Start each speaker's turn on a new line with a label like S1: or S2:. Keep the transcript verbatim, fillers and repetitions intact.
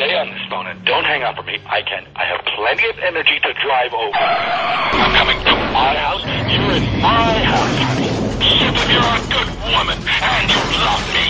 S1: stay on this phone and don't hang up on me. I can. I have plenty of energy to drive over. I'm coming to my house. You're in my house, honey. If you're a good woman and you love me,